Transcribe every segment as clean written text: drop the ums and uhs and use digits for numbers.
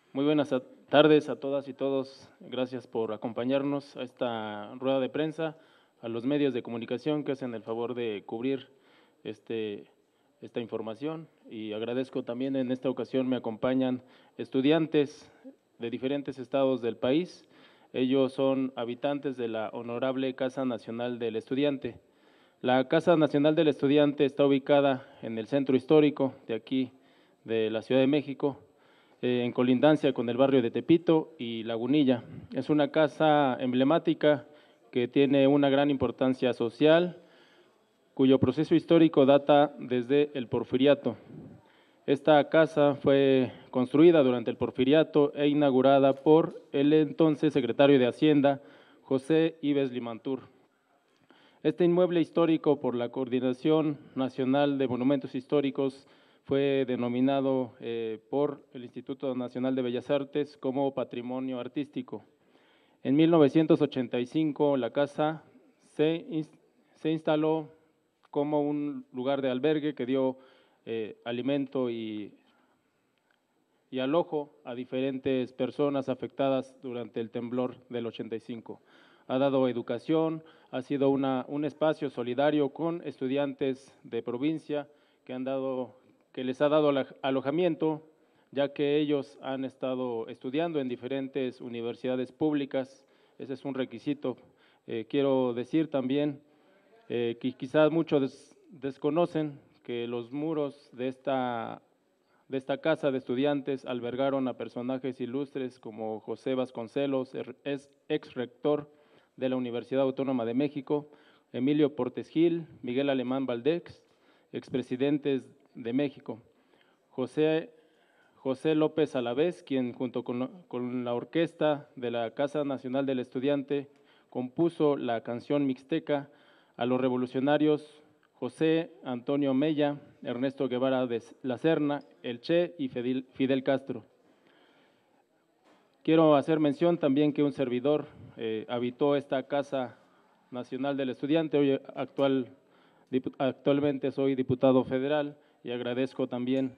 Muy buenas tardes a todas y todos. Gracias por acompañarnos a esta rueda de prensa, a los medios de comunicación que hacen el favor de cubrir este, esta información. Y agradezco también en esta ocasión me acompañan estudiantes de diferentes estados del país. Ellos son habitantes de la Honorable Casa Nacional del Estudiante. La Casa Nacional del Estudiante está ubicada en el centro histórico de aquí, de la Ciudad de México, en colindancia con el barrio de Tepito y Lagunilla. Es una casa emblemática que tiene una gran importancia social, cuyo proceso histórico data desde el Porfiriato. Esta casa fue construida durante el Porfiriato e inaugurada por el entonces secretario de Hacienda, José Ives Limantur. Este inmueble histórico por la Coordinación Nacional de Monumentos Históricos fue denominado por el Instituto Nacional de Bellas Artes como Patrimonio Artístico. En 1985 la casa se instaló como un lugar de albergue que dio alimento y alojo a diferentes personas afectadas durante el temblor del 85. Ha dado educación, ha sido un espacio solidario con estudiantes de provincia que les ha dado alojamiento, ya que ellos han estado estudiando en diferentes universidades públicas. Ese es un requisito. Quiero decir también que quizás muchos desconocen que los muros de esta casa de estudiantes albergaron a personajes ilustres como José Vasconcelos, es ex rector de la Universidad Autónoma de México, Emilio Portes Gil, Miguel Alemán Valdés, expresidentes de México, José López Alavés, quien junto con la orquesta de la Casa Nacional del Estudiante compuso la canción mixteca a los revolucionarios José Antonio Mella, Ernesto Guevara de la Serna, El Che y Fidel Castro. Quiero hacer mención también que un servidor habitó esta Casa Nacional del Estudiante, hoy actualmente soy diputado federal y agradezco también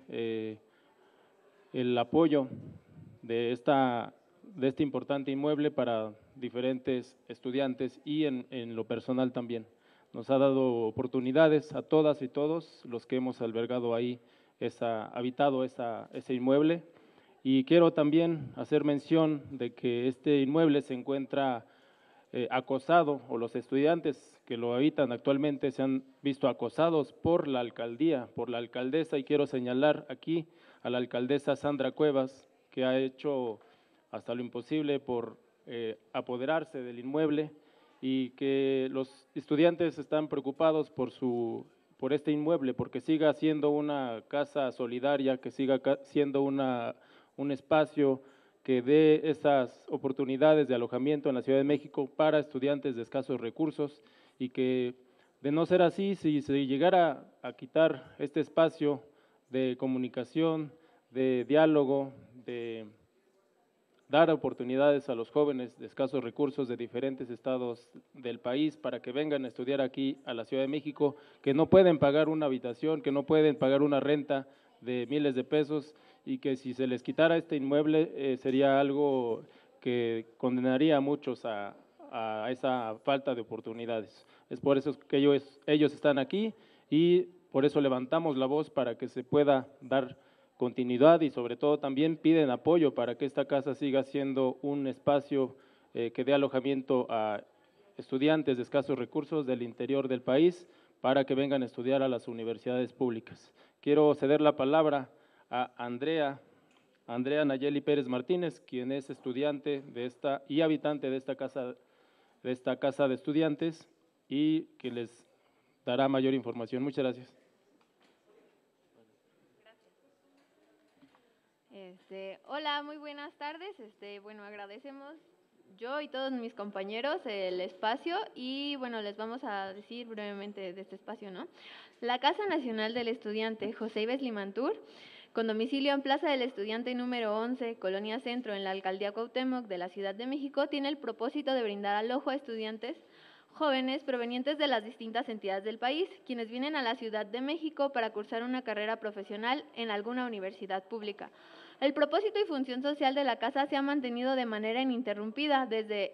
el apoyo de este importante inmueble para diferentes estudiantes y en lo personal también. Nos ha dado oportunidades a todas y todos los que hemos albergado ahí, habitado ese inmueble. Y quiero también hacer mención de que este inmueble se encuentra acosado, o los estudiantes que lo habitan actualmente se han visto acosados por la alcaldía, por la alcaldesa, y quiero señalar aquí a la alcaldesa Sandra Cuevas, que ha hecho hasta lo imposible por apoderarse del inmueble y que los estudiantes están preocupados por este inmueble, porque siga siendo una casa solidaria, que siga siendo un espacio que dé esas oportunidades de alojamiento en la Ciudad de México para estudiantes de escasos recursos y que, de no ser así, si se llegara a quitar este espacio de comunicación, de diálogo, de dar oportunidades a los jóvenes de escasos recursos de diferentes estados del país para que vengan a estudiar aquí a la Ciudad de México, que no pueden pagar una habitación, que no pueden pagar una renta de miles de pesos y que si se les quitara este inmueble sería algo que condenaría a muchos a esa falta de oportunidades. Es por eso que ellos están aquí y por eso levantamos la voz para que se pueda dar continuidad y sobre todo también piden apoyo para que esta casa siga siendo un espacio que dé alojamiento a estudiantes de escasos recursos del interior del país para que vengan a estudiar a las universidades públicas. Quiero ceder la palabra a Andrea Nayeli Pérez Martínez, quien es estudiante y habitante de esta casa de estudiantes y que les dará mayor información. Muchas gracias. Hola, muy buenas tardes. Bueno, agradecemos yo y todos mis compañeros el espacio y bueno, les vamos a decir brevemente de este espacio, ¿no? La Casa Nacional del Estudiante José Ives Limantur, con domicilio en Plaza del Estudiante número 11, Colonia Centro, en la Alcaldía Cuauhtémoc de la Ciudad de México, tiene el propósito de brindar alojo a estudiantes jóvenes provenientes de las distintas entidades del país, quienes vienen a la Ciudad de México para cursar una carrera profesional en alguna universidad pública. El propósito y función social de la casa se ha mantenido de manera ininterrumpida desde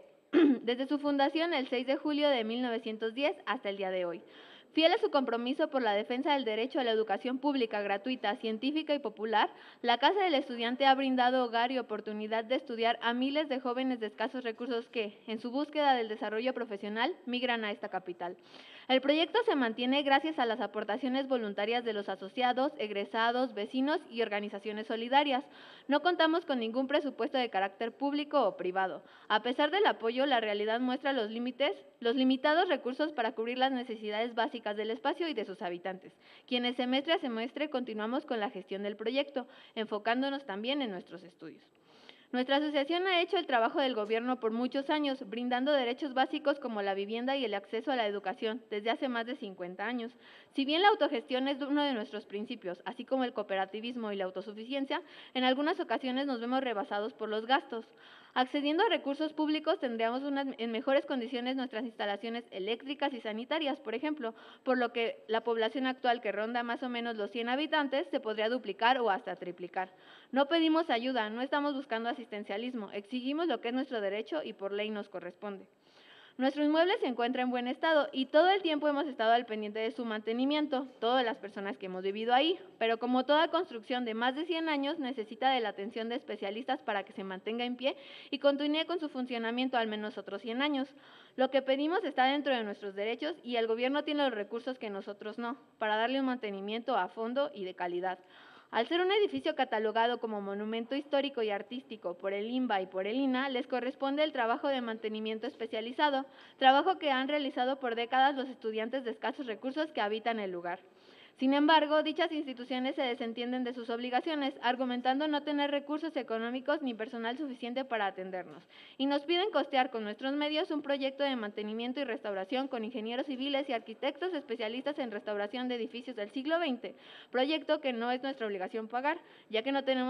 su fundación el 6 de julio de 1910 hasta el día de hoy. Fiel a su compromiso por la defensa del derecho a la educación pública, gratuita, científica y popular, la Casa del Estudiante ha brindado hogar y oportunidad de estudiar a miles de jóvenes de escasos recursos que, en su búsqueda del desarrollo profesional, migran a esta capital. El proyecto se mantiene gracias a las aportaciones voluntarias de los asociados, egresados, vecinos y organizaciones solidarias. No contamos con ningún presupuesto de carácter público o privado. A pesar del apoyo, la realidad muestra los limitados recursos para cubrir las necesidades básicas del espacio y de sus habitantes, quienes semestre a semestre continuamos con la gestión del proyecto, enfocándonos también en nuestros estudios. Nuestra asociación ha hecho el trabajo del gobierno por muchos años, brindando derechos básicos como la vivienda y el acceso a la educación desde hace más de 50 años. Si bien la autogestión es uno de nuestros principios, así como el cooperativismo y la autosuficiencia, en algunas ocasiones nos vemos rebasados por los gastos. Accediendo a recursos públicos tendríamos en mejores condiciones nuestras instalaciones eléctricas y sanitarias, por ejemplo, por lo que la población actual, que ronda más o menos los 100 habitantes, se podría duplicar o hasta triplicar. No pedimos ayuda, no estamos buscando asistencialismo, exigimos lo que es nuestro derecho y por ley nos corresponde. Nuestro inmueble se encuentra en buen estado y todo el tiempo hemos estado al pendiente de su mantenimiento, todas las personas que hemos vivido ahí, pero como toda construcción de más de 100 años necesita de la atención de especialistas para que se mantenga en pie y continúe con su funcionamiento al menos otros 100 años. Lo que pedimos está dentro de nuestros derechos y el gobierno tiene los recursos que nosotros no, para darle un mantenimiento a fondo y de calidad. Al ser un edificio catalogado como monumento histórico y artístico por el INBA y por el INAH, les corresponde el trabajo de mantenimiento especializado, trabajo que han realizado por décadas los estudiantes de escasos recursos que habitan el lugar. Sin embargo, dichas instituciones se desentienden de sus obligaciones, argumentando no tener recursos económicos ni personal suficiente para atendernos, y nos piden costear con nuestros medios un proyecto de mantenimiento y restauración con ingenieros civiles y arquitectos especialistas en restauración de edificios del siglo XX, proyecto que no es nuestra obligación pagar, ya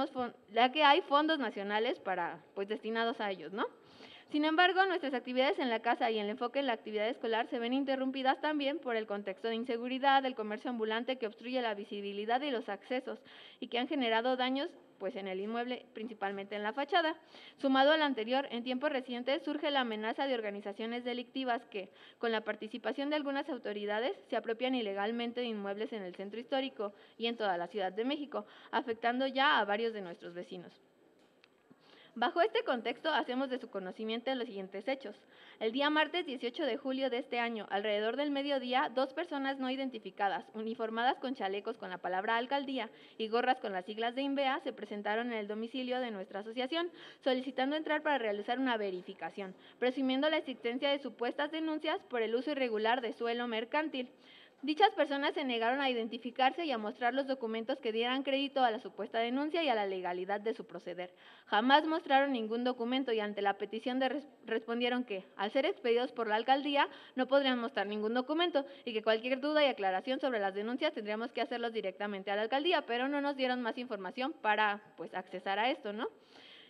que hay fondos nacionales destinados a ellos, ¿no? Sin embargo, nuestras actividades en la casa y el enfoque en la actividad escolar se ven interrumpidas también por el contexto de inseguridad, del comercio ambulante que obstruye la visibilidad y los accesos y que han generado daños en el inmueble, principalmente en la fachada. Sumado al anterior, en tiempos recientes surge la amenaza de organizaciones delictivas que, con la participación de algunas autoridades, se apropian ilegalmente de inmuebles en el centro histórico y en toda la Ciudad de México, afectando ya a varios de nuestros vecinos. Bajo este contexto, hacemos de su conocimiento los siguientes hechos. El día martes 18 de julio de este año, alrededor del mediodía, 2 personas no identificadas, uniformadas con chalecos con la palabra alcaldía y gorras con las siglas de INVEA, se presentaron en el domicilio de nuestra asociación, solicitando entrar para realizar una verificación, presumiendo la existencia de supuestas denuncias por el uso irregular de suelo mercantil. Dichas personas se negaron a identificarse y a mostrar los documentos que dieran crédito a la supuesta denuncia y a la legalidad de su proceder. Jamás mostraron ningún documento y ante la petición respondieron que, al ser expedidos por la alcaldía, no podrían mostrar ningún documento y que cualquier duda y aclaración sobre las denuncias tendríamos que hacerlos directamente a la alcaldía, pero no nos dieron más información para accesar a esto, ¿no?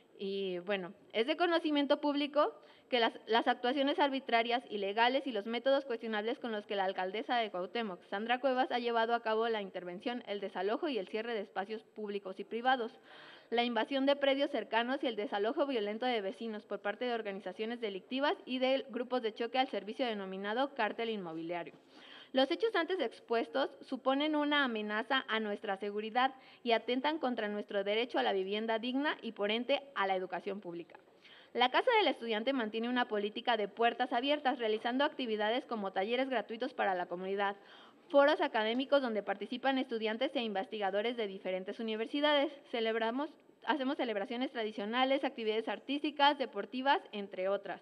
Y bueno, es de conocimiento público que las actuaciones arbitrarias, ilegales y los métodos cuestionables con los que la alcaldesa de Cuauhtémoc, Sandra Cuevas, ha llevado a cabo la intervención, el desalojo y el cierre de espacios públicos y privados, la invasión de predios cercanos y el desalojo violento de vecinos por parte de organizaciones delictivas y de grupos de choque al servicio denominado cártel inmobiliario. Los hechos antes expuestos suponen una amenaza a nuestra seguridad y atentan contra nuestro derecho a la vivienda digna y, por ende, a la educación pública. La Casa del Estudiante mantiene una política de puertas abiertas, realizando actividades como talleres gratuitos para la comunidad, foros académicos donde participan estudiantes e investigadores de diferentes universidades. Hacemos celebraciones tradicionales, actividades artísticas, deportivas, entre otras.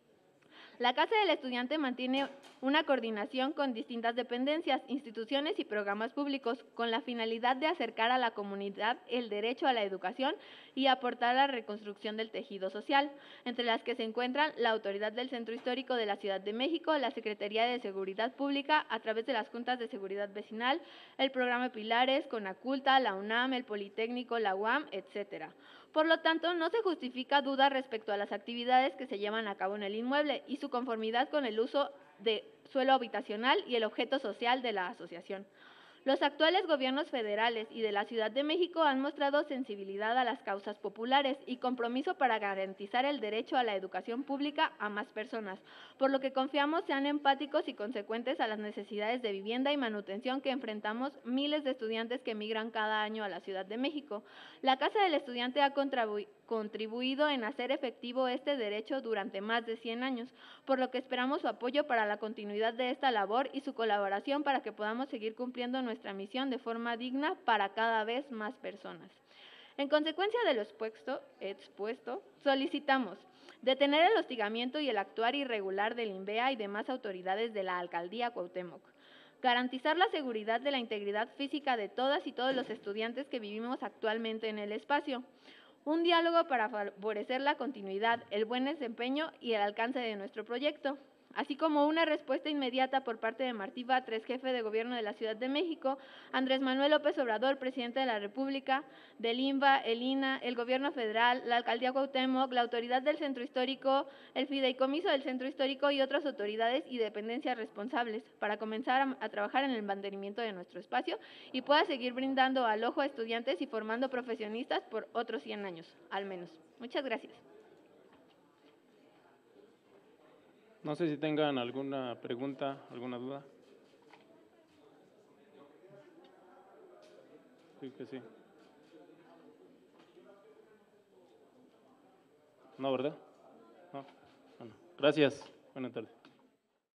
La Casa del Estudiante mantiene una coordinación con distintas dependencias, instituciones y programas públicos con la finalidad de acercar a la comunidad el derecho a la educación y aportar a la reconstrucción del tejido social, entre las que se encuentran la Autoridad del Centro Histórico de la Ciudad de México, la Secretaría de Seguridad Pública a través de las Juntas de Seguridad Vecinal, el Programa Pilares, Conaculta, la UNAM, el Politécnico, la UAM, etcétera. Por lo tanto, no se justifica duda respecto a las actividades que se llevan a cabo en el inmueble y su conformidad con el uso de suelo habitacional y el objeto social de la asociación. Los actuales gobiernos federales y de la Ciudad de México han mostrado sensibilidad a las causas populares y compromiso para garantizar el derecho a la educación pública a más personas, por lo que confiamos sean empáticos y consecuentes a las necesidades de vivienda y manutención que enfrentamos miles de estudiantes que emigran cada año a la Ciudad de México. La Casa del Estudiante ha contribuido en hacer efectivo este derecho durante más de 100 años, por lo que esperamos su apoyo para la continuidad de esta labor y su colaboración para que podamos seguir cumpliendo nuestra misión de forma digna para cada vez más personas. En consecuencia de lo expuesto, solicitamos detener el hostigamiento y el actuar irregular del INVEA y demás autoridades de la Alcaldía Cuauhtémoc, garantizar la seguridad de la integridad física de todas y todos los estudiantes que vivimos actualmente en el espacio, un diálogo para favorecer la continuidad, el buen desempeño y el alcance de nuestro proyecto, así como una respuesta inmediata por parte de Martí Batres, jefe de gobierno de la Ciudad de México, Andrés Manuel López Obrador, presidente de la República, del INBA, el INA, el gobierno federal, la Alcaldía Cuauhtémoc, la autoridad del Centro Histórico, el Fideicomiso del Centro Histórico y otras autoridades y dependencias responsables para comenzar a trabajar en el mantenimiento de nuestro espacio y pueda seguir brindando alojo a estudiantes y formando profesionistas por otros 100 años, al menos. Muchas gracias. No sé si tengan alguna pregunta, alguna duda. Sí que sí. No, ¿verdad? No. Bueno, gracias. Buenas tardes.